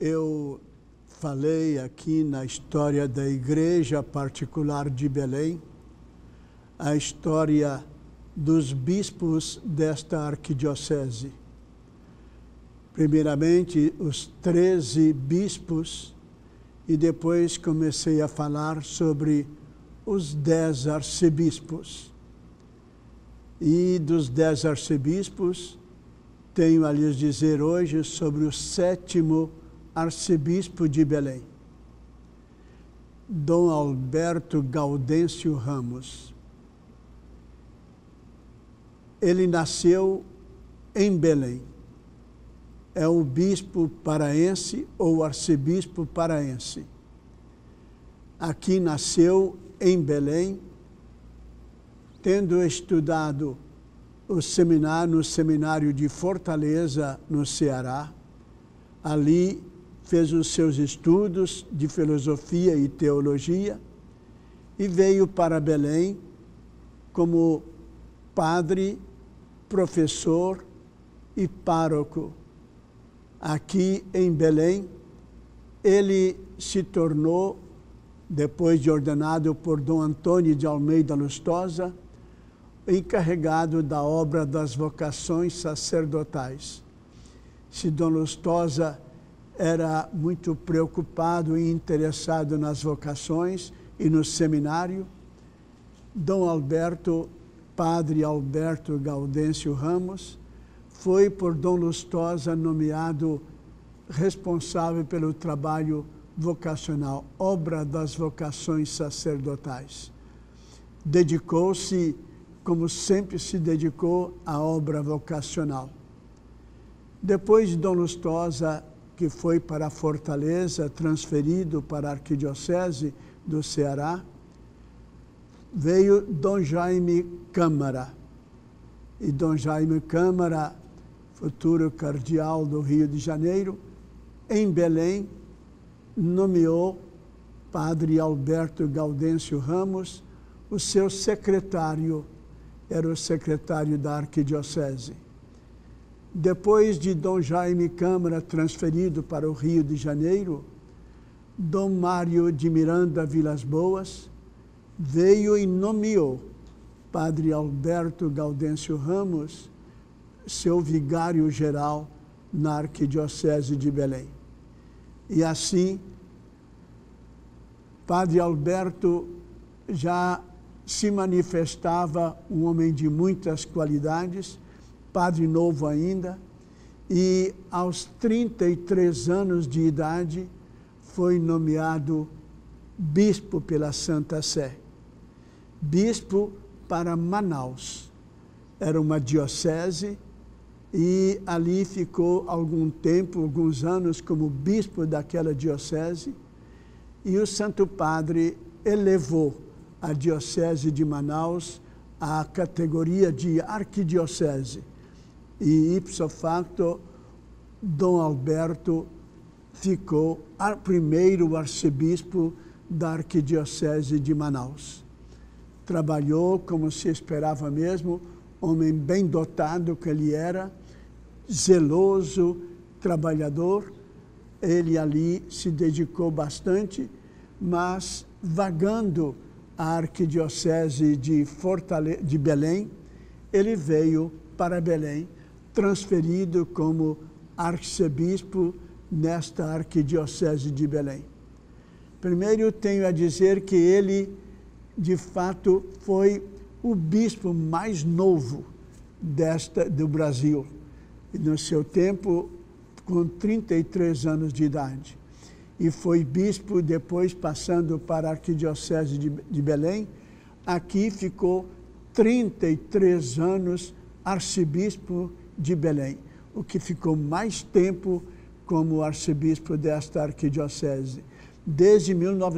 Eu falei aqui na história da Igreja Particular de Belém, a história dos bispos desta arquidiocese. Primeiramente, os 13 bispos, e depois comecei a falar sobre os 10 arcebispos. E dos 10 arcebispos, tenho a lhes dizer hoje sobre o 7º arcebispo de Belém, Dom Alberto Gaudêncio Ramos. Ele nasceu em Belém. É o bispo paraense ou arcebispo paraense. Aqui nasceu em Belém, tendo estudado no seminário de Fortaleza, no Ceará. Ali fez os seus estudos de filosofia e teologia e veio para Belém como padre, professor e pároco. Aqui em Belém, ele se tornou, depois de ordenado por Dom Antônio de Almeida Lustosa, encarregado da obra das vocações sacerdotais. Se Dom Lustosa era muito preocupado e interessado nas vocações e no seminário, Dom Alberto, Padre Alberto Gaudêncio Ramos, foi por Dom Lustosa nomeado responsável pelo trabalho vocacional, obra das vocações sacerdotais. Dedicou-se, como sempre se dedicou, à obra vocacional. Depois de Dom Lustosa, que foi para Fortaleza, transferido para a Arquidiocese do Ceará, veio Dom Jaime Câmara. E Dom Jaime Câmara, futuro cardeal do Rio de Janeiro, em Belém, nomeou Padre Alberto Gaudêncio Ramos o seu secretário, era o secretário da Arquidiocese. Depois de Dom Jaime Câmara transferido para o Rio de Janeiro, Dom Mário de Miranda Vilas Boas veio e nomeou Padre Alberto Gaudêncio Ramos seu vigário-geral na Arquidiocese de Belém. E assim, Padre Alberto já se manifestava um homem de muitas qualidades, padre novo ainda, e aos 33 anos de idade foi nomeado bispo pela Santa Sé. Bispo para Manaus. Era uma diocese e ali ficou algum tempo, alguns anos, como bispo daquela diocese, e o Santo Padre elevou a diocese de Manaus à categoria de arquidiocese. E, ipso facto, Dom Alberto ficou primeiro arcebispo da Arquidiocese de Manaus. Trabalhou, como se esperava mesmo, homem bem dotado que ele era, zeloso, trabalhador. Ele ali se dedicou bastante, mas vagando a Arquidiocese de Belém, ele veio para Belém, transferido como arcebispo nesta Arquidiocese de Belém. Primeiro, tenho a dizer que ele, de fato, foi o bispo mais novo do Brasil, no seu tempo, com 33 anos de idade. E foi bispo, depois passando para a Arquidiocese de Belém. Aqui ficou 33 anos arcebispo de Belém, o que ficou mais tempo como arcebispo desta arquidiocese, desde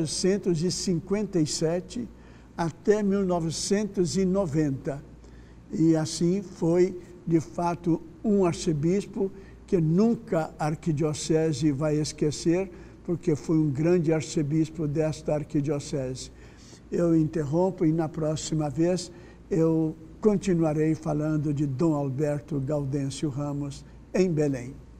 1957 até 1990. E assim foi, de fato, um arcebispo que nunca a arquidiocese vai esquecer, porque foi um grande arcebispo desta arquidiocese. Eu interrompo e na próxima vez eu continuarei falando de Dom Alberto Gaudêncio Ramos em Belém.